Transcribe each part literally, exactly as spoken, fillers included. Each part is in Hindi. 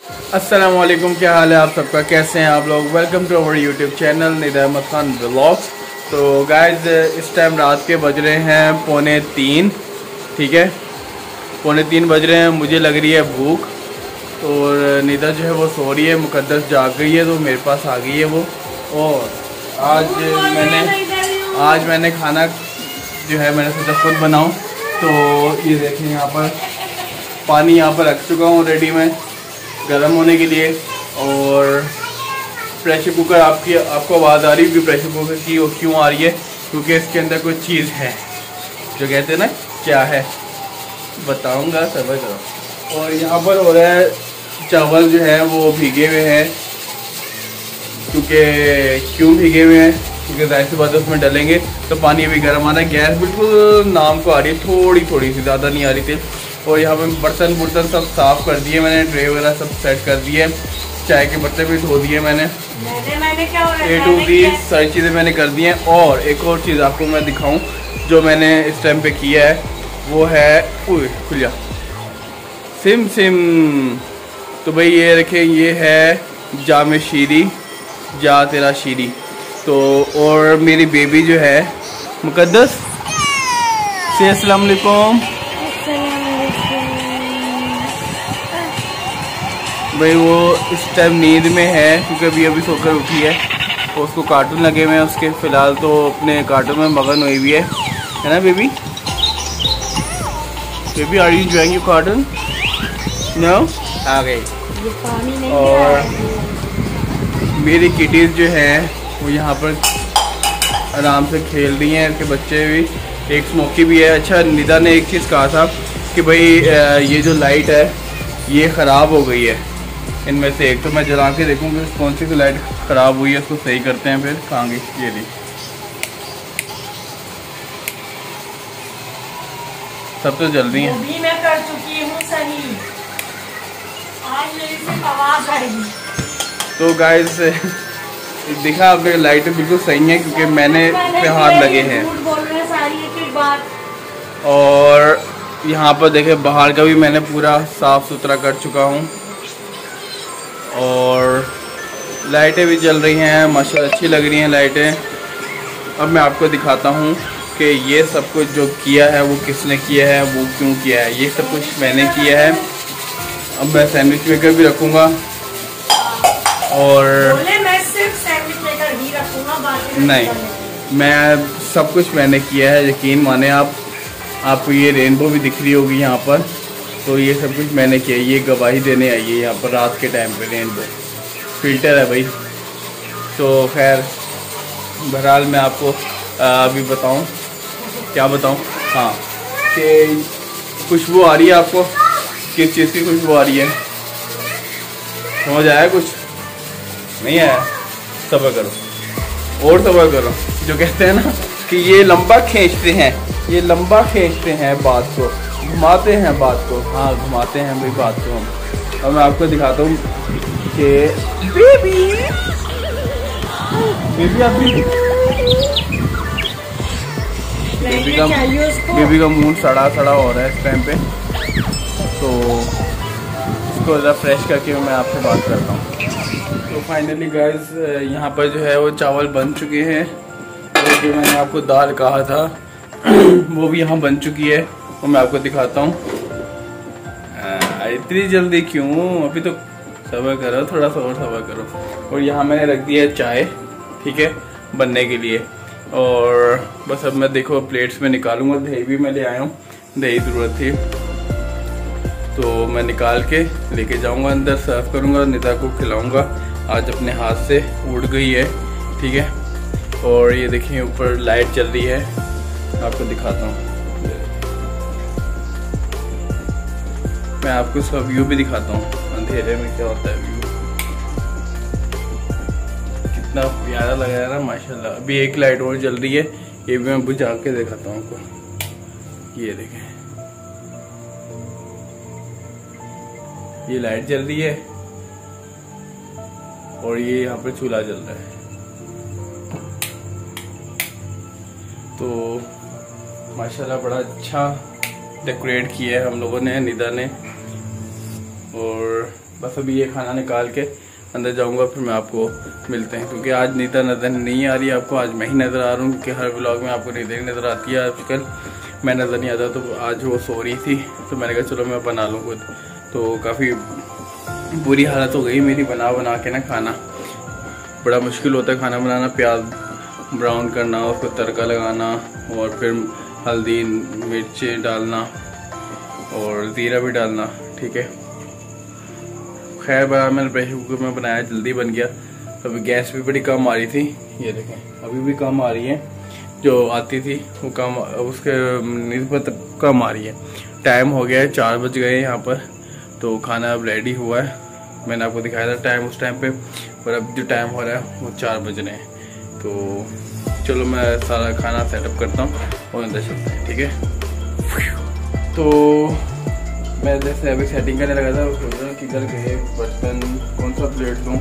अस्सलाम वालेकुम, क्या हाल है आप सबका, कैसे हैं आप लोग। Welcome to our YouTube channel Nida Ahmed Khan vlogs. तो गाइस इस टाइम रात के बज रहे हैं पौने तीन, ठीक है, पौने तीन बज रहे हैं। मुझे लग रही है भूख और निदा जो है वो सो रही है, मुकद्दस जाग गई है तो मेरे पास आ गई है वो। और आज मैंने आज मैंने खाना जो है मैंने सोचा खुद बनाऊं। तो ये देखें यहाँ पर पानी यहाँ पर रख चुका हूँ रेडी में गर्म होने के लिए। और प्रेशर कुकर, आपकी आपको आवाज़ आ रही है कि प्रेशर कुकर की वो क्यों आ रही है, क्योंकि इसके अंदर कोई चीज़ है जो कहते हैं ना क्या है, बताऊंगा, सब्र करो। और यहाँ पर हो रहा है चावल जो है वो भीगे हुए हैं, क्योंकि क्यों भीगे हुए हैं क्योंकि जाहिर सी बात है उसमें डालेंगे तो पानी भी गर्म आना है। गैस बिल्कुल नाम को आ रही है, थोड़ी थोड़ी सी, ज़्यादा नहीं आ रही थी। और यहाँ पे बर्तन बुर्तन सब साफ़ कर दिए मैंने, ट्रे वगैरह सब सेट कर दिए, चाय के बर्तन भी धो दिए मैंने, ए टू दी सारी चीज़ें मैंने कर दी हैं। और एक और चीज़ आपको मैं दिखाऊं जो मैंने इस टाइम पे किया है वो है खुलिया सिम सिम। तो भाई ये रखें, ये है जा में शीरी जा तेरा शीरी। तो और मेरी बेबी जो है मुकद्दस से अस्सलाम वालेकुम। भाई वो इस टाइम नींद में है क्योंकि अभी अभी सोकर उठी है और उसको कार्टून लगे हुए हैं उसके, फ़िलहाल तो अपने कार्टून में मगन हुई हुई है, है ना baby? Baby are you enjoying your cartoon? No, आ गई। और मेरी किटीज़ जो हैं वो यहाँ पर आराम से खेल रही हैं, के बच्चे भी, एक स्मोकी भी है। अच्छा, निदा ने एक चीज़ कहा था कि भाई ये जो लाइट है ये ख़राब हो गई है इनमें से एक, तो मैं जला के देखूँगी कौन सी लाइट ख़राब हुई है, उसको सही करते हैं फिर खाएंगे। ये ली सब तो जल रही हैं, भी मैं कर चुकी हूँ सही, आज मेरी से आवाज़ आएगी। तो गाइस दिखा आपने लाइट बिल्कुल सही है क्योंकि मैंने पे हाथ लगे हैं। बोल रहे हैं सारी एक एक बात। और यहाँ पर देखे बाहर का भी मैंने पूरा साफ़ सुथरा कर चुका हूँ और लाइटें भी जल रही हैं माशाल्लाह, अच्छी लग रही हैं लाइटें। अब मैं आपको दिखाता हूँ कि ये सब कुछ जो किया है वो किसने किया है, वो क्यों किया है। ये सब कुछ मैंने किया है। अब मैं सैंडविच मेकर भी रखूँगा और मैं सिर्फ सैंडविच मेकर ही रखूँगा, बाकी नहीं, मैं सब कुछ मैंने किया है, यकीन माने आप। आपको ये रेनबो भी दिख रही होगी यहाँ पर, तो ये सब कुछ मैंने किया। ये गवाही देने आई है यहाँ पर रात के टाइम पे, रेनबो फिल्टर है भाई। तो खैर बहरहाल मैं आपको अभी बताऊँ, क्या बताऊँ, हाँ कि खुशबू आ रही है आपको, किस चीज़ की खुशबू आ रही है, समझ आया? कुछ नहीं आया? सब्र करो और सब्र करो। जो कहते हैं ना कि ये लंबा खींचते हैं, ये लंबा खींचते हैं बात को, घुमाते हैं बात को, हाँ घुमाते हैं भाई बात को हम। और मैं आपको दिखाता हूँ कि बेबी बेबी अभी बेबी का बेबी का मूड सड़ा सड़ा हो रहा है इस टाइम पे, तो इसको ज़रा फ्रेश करके मैं आपसे बात करता हूँ। तो फाइनली गाइस यहाँ पर जो है वो चावल बन चुके हैं और जो मैंने आपको दाल कहा था वो भी यहाँ बन चुकी है, वो मैं आपको दिखाता हूँ। इतनी जल्दी क्यों, अभी तो सब्र करो, थोड़ा सा और सब्र करो। और यहाँ मैंने रख दिया है चाय, ठीक है, बनने के लिए। और बस अब मैं देखो प्लेट्स में निकालूंगा। दही भी मैं ले आया हूँ, दही ज़रूरत थी तो मैं निकाल के लेके जाऊँगा अंदर, सर्व करूँगा, निदा को खिलाऊँगा। आज अपने हाथ से उड़ गई है, ठीक है। और ये देखिए ऊपर लाइट चल रही है, आपको दिखाता हूँ, मैं आपको इसका व्यू भी दिखाता हूँ अंधेरे में क्या होता है व्यू, कितना प्यारा लग रहा है ना माशाल्लाह। अभी एक लाइट और जल रही है, ये भी मैं बुझा के दिखाता हूँ आपको। ये देखें, ये लाइट जल रही है और ये यहाँ पर चूल्हा जल रहा है। तो माशाल्लाह बड़ा अच्छा डेकोरेट किया है हम लोगों ने, निदा ने। और बस अभी ये खाना निकाल के अंदर जाऊंगा, फिर मैं आपको मिलते हैं। क्योंकि आज नीता नजर नहीं आ रही है आपको, आज मैं ही नज़र आ रहा हूँ। क्योंकि हर व्लॉग में आपको नीता ही नज़र आती है आजकल, मैं नज़र नहीं आता। तो आज वो सो रही थी तो मैंने कहा चलो मैं बना लूँ खुद। तो काफ़ी बुरी हालत हो गई मेरी बना बना के ना। खाना बड़ा मुश्किल होता है खाना बनाना, प्याज ब्राउन करना, उसको तड़का लगाना और फिर हल्दी मिर्च डालना और ज़ीरा भी डालना। ठीक है, खैर बना मैंने प्रेशर कुकर में बनाया, जल्दी बन गया। अभी गैस भी बड़ी कम आ रही थी, ये देखें अभी भी कम आ रही है, जो आती थी वो कम, उसके निस्बत कम आ रही है। टाइम हो गया है, चार बज गए यहाँ पर। तो खाना अब रेडी हुआ है, मैंने आपको दिखाया था टाइम उस टाइम पे, और अब जो टाइम हो रहा है वो चार बज रहे हैं। तो चलो मैं सारा खाना सेटअप करता हूँ और अंदर चलते हैं। ठीक है, तो मैं जैसे अभी सेटिंग करने लगा था, सोच रहा हूँ किधर गए बर्तन, कौन सा प्लेट लूँ।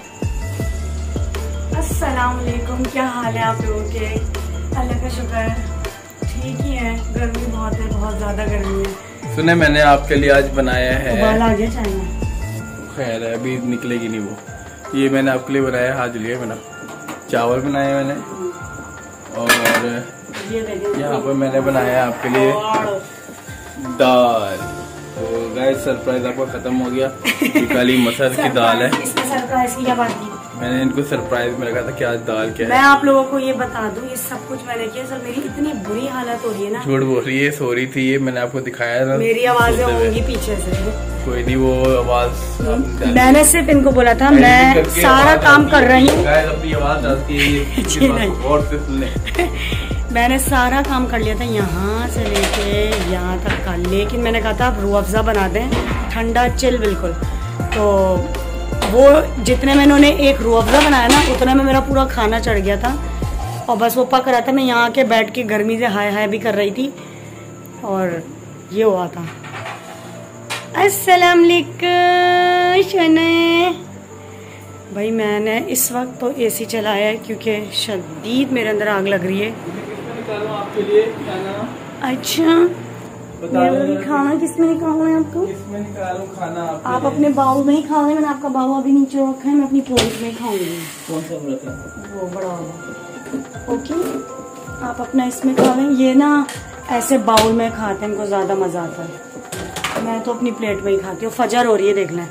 अस्सलाम वालेकुम, क्या हाल है आप लोगों के? अल्लाह का शुक्र ठीक ही है। गर्मी बहुत है, बहुत ज़्यादा गर्मी है। सुने मैंने आपके लिए आज बनाया है, उबाल आ गया चाय में। खैर है अभी निकलेगी नहीं वो। ये मैंने आपके लिए बनाया है, हाथ लिए मैंने चावल बनाए मैंने, और यहाँ पर मैंने बनाया आपके लिए दाल। तो गाइस सरप्राइज आपको खत्म हो गया, काली मसर की दाल है। इसमें सरप्राइज की क्या बात की? मैंने इनको सरप्राइज में रखा था कि आज दाल क्या है। मैं आप लोगों को ये बता दूं, ये सब कुछ मैंने किया। सर मेरी इतनी बुरी हालत हो रही है ना। झूठ बोल रही है, सो रही थी ये, मैंने आपको दिखाया था। मेरी आवाजें होंगी पीछे से, कोई नहीं वो आवाज मैंने सिर्फ इनको बोला था मैं सारा काम कर रही हूँ। अपनी आवाज डालती है और से सुनने। मैंने सारा काम कर लिया था यहाँ से लेके यहाँ तक का, लेकिन मैंने कहा था आप रूह अफ़ज़ा बना दें, ठंडा चिल बिल्कुल। तो वो जितने में इन्होंने एक रूह अफ़ज़ा बनाया ना, उतने में मेरा पूरा खाना चढ़ गया था और बस वो पक रहा था। मैं यहाँ के बैठ के गर्मी से हाय हाय भी कर रही थी और ये हुआ था। अस्सलाम वालेकुम शने भाई, मैंने इस वक्त तो एसी चलाया है क्योंकि शदीद मेरे अंदर आग लग रही है। आपके लिए खाना। अच्छा खाना किसमें निकालना है आपको? इसमें निकालूं खाना आपके आप अपने बाउल में ही खाओगे। मैंने आपका बाउल अभी नीचे रखा है, मैं अपनी प्लेट में खाऊंगी। कौन सा रखा है? वो बड़ा वाला। ओके आप अपना इसमें खा लें। ये ना ऐसे बाउल में खाते हैं, इनको ज्यादा मजा आता है। मैं तो अपनी प्लेट में ही खाती हूँ। फजर हो रही है देख लें।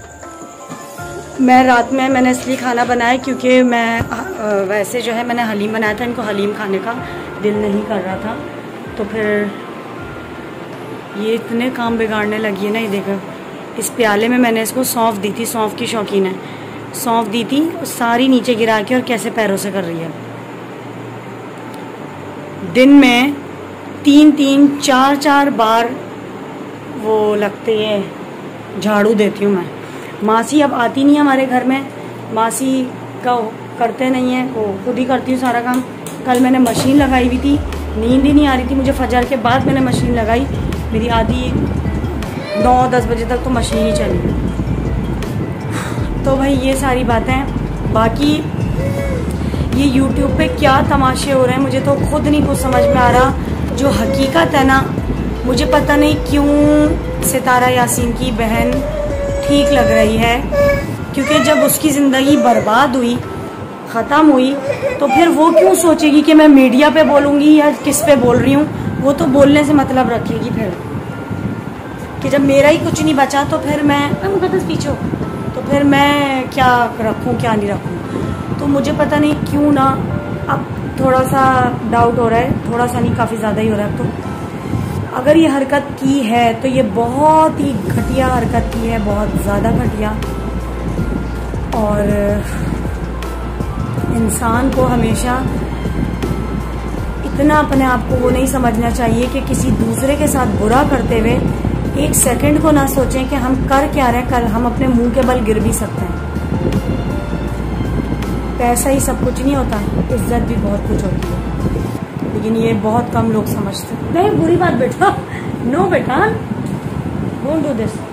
मैं रात में मैंने इसलिए खाना बनाया क्योंकि मैं वैसे जो है मैंने हलीम बनाया था, इनको हलीम खाने का दिल नहीं कर रहा था। तो फिर ये इतने काम बिगाड़ने लगी है ना। ये देखो इस प्याले में मैंने इसको सौंफ दी थी, सौंफ की शौकीन है, सौंफ दी थी, सारी नीचे गिरा के और कैसे पैरों से कर रही है। दिन में तीन तीन चार चार बार वो लगते हैं झाड़ू देती हूँ मैं। मासी अब आती नहीं है हमारे घर में, मासी का करते नहीं है, वो खुद ही करती हूँ सारा काम। कल मैंने मशीन लगाई हुई थी, नींद ही नहीं आ रही थी मुझे। फजर के बाद मैंने मशीन लगाई, मेरी आधी नौ दस बजे तक तो मशीन ही चली। तो भाई ये सारी बातें। बाकी ये यूट्यूब पे क्या तमाशे हो रहे हैं मुझे तो खुद नहीं कुछ समझ में आ रहा। जो हकीकत है ना, मुझे पता नहीं क्यों सितारा यासीन की बहन ठीक लग रही है, क्योंकि जब उसकी ज़िंदगी बर्बाद हुई, ख़त्म हुई, तो फिर वो क्यों सोचेगी कि मैं मीडिया पे बोलूँगी या किस पे बोल रही हूँ। वो तो बोलने से मतलब रखेगी फिर कि जब मेरा ही कुछ नहीं बचा तो फिर मैं मुकद्दस पीछे हो, तो फिर मैं क्या रखूँ क्या नहीं रखूँ। तो मुझे पता नहीं क्यों ना अब थोड़ा सा डाउट हो रहा है, थोड़ा सा नहीं काफ़ी ज़्यादा ही हो रहा है। तो अगर ये हरकत की है तो ये बहुत ही घटिया हरकत की है, बहुत ज़्यादा घटिया। और इंसान को हमेशा इतना अपने आप को वो नहीं समझना चाहिए कि किसी दूसरे के साथ बुरा करते हुए एक सेकंड को ना सोचें कि हम कर क्या रहे हैं, कल हम अपने मुंह के बल गिर भी सकते हैं। पैसा ही सब कुछ नहीं होता, इज्जत भी बहुत कुछ होती है, लेकिन ये बहुत कम लोग समझते हैं। नहीं बुरी बात बेटा, नो बेटा, डोंट डू दिस।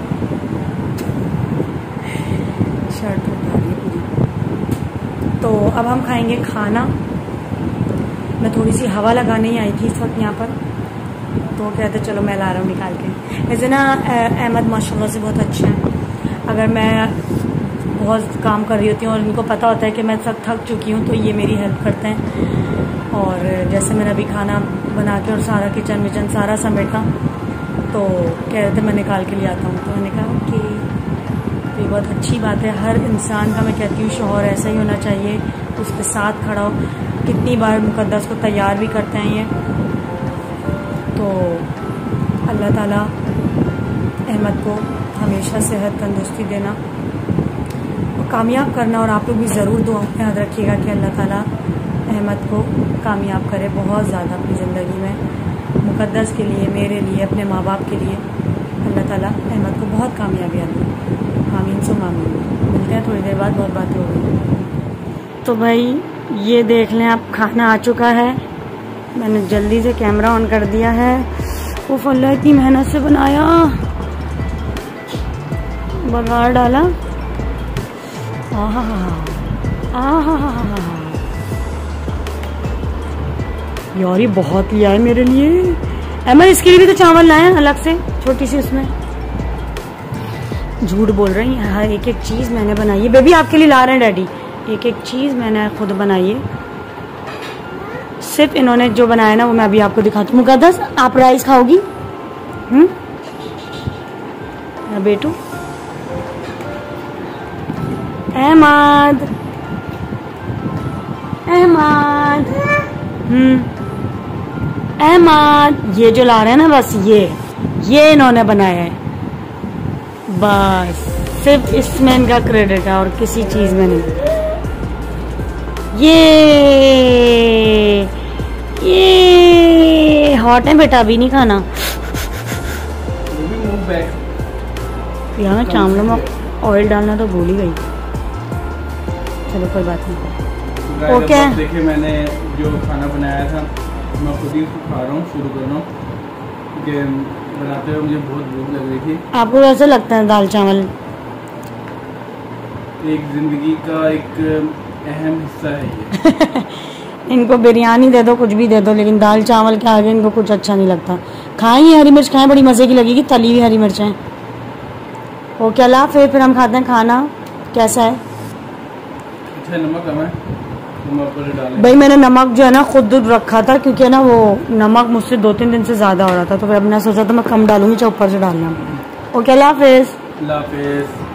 शर्ट उठा रही है पूरी। तो अब हम खाएंगे खाना। मैं थोड़ी सी हवा लगाने ही आई थी इस वक्त यहाँ पर, तो कहते चलो मैं ला रहा हूँ निकाल के। वैसे ना अहमद माशाल्लाह से बहुत अच्छा है, अगर मैं बहुत काम कर रही होती हूँ और इनको पता होता है कि मैं सब थक चुकी हूँ तो ये मेरी हेल्प करते हैं। और जैसे मैंने अभी खाना बना के और सारा किचन विचन सारा समेटा तो कह रहे थे मैं निकाल के ले आता हूँ, तो मैंने कहा कि तो ये बहुत अच्छी बात है। हर इंसान का मैं कहती हूँ शौहर ऐसा ही होना चाहिए, उसके साथ खड़ा हो। कितनी बार मुकद्दस को तैयार भी करते हैं ये, तो अल्लाह ताला अहमद को हमेशा सेहत तंदुरुस्ती देना और कामयाब करना। और आप लोग भी ज़रूर दुआ में याद रखिएगा कि अल्लाह ताला अहमद को कामयाब करे बहुत ज़्यादा अपनी ज़िंदगी में। मुकद्दस के लिए, मेरे लिए, अपने माँ बाप के लिए अल्लाह ताला अहमद को बहुत कामयाबी दे। आमीन सो आमीन। मिलते हैं थोड़ी देर बाद, बहुत बातें हो गई। तो भाई ये देख लें आप, खाना आ चुका है। मैंने जल्दी से कैमरा ऑन कर दिया है। वो फल्ला इतनी मेहनत से बनाया, बघार डाला। आहा आहा यार ये बहुत लिया है मेरे लिए। एमर इसके लिए भी तो चावल लाए हैं अलग से, छोटी सी उसमें। झूठ बोल रही है, हर एक एक चीज मैंने बनाई है। बेबी आपके लिए ला रहे हैं डैडी, एक एक चीज मैंने खुद बनाई है। सिर्फ इन्होंने जो बनाया ना वो मैं अभी आपको दिखाती हूँ। मुकद्दस आप राइस खाओगी? हम्म बेटू अहमद अहमद हम्म अहमद ये जो ला रहे हैं ना, बस ये ये इन्होंने बनाया है। बस सिर्फ इसमें इनका क्रेडिट है और किसी चीज में नहीं। ये ये हॉट है बेटा, अभी नहीं खाना। यहाँ चावलों में ऑयल डालना तो भूल ही गई। चलो कोई बात नहीं। ओके देखिए मैंने जो खाना बनाया था मैं खुद ही खा रहा हूँ, शुरू कर रहा हूँ क्योंकि बनाते हुए मुझे बहुत भूख लग रही थी। आपको कैसे लगता है दाल चावल? एक जिंदगी का एक अहम हिस्सा है ये। इनको बिरयानी दे दो, कुछ भी दे दो, लेकिन दाल चावल के आगे इनको कुछ अच्छा नहीं लगता। खाएं ये हरी मिर्च खाएं, बड़ी मजे की लगेगी, तली हुई हरी मिर्च है। ओके अल्लाह फिर फिर हम खाते हैं खाना। कैसा है? अच्छा नमक कम है, नमक भाई मैंने नमक जो है ना खुद रखा था क्योंकि ना वो नमक मुझसे दो तीन दिन से ज्यादा हो रहा था, तो फिर अब मैंने सोचा था मैं कम डालूंगी, चाहे ऊपर से डालना। ओके अल्लाह हाफिज। अल्लाह हाफिज।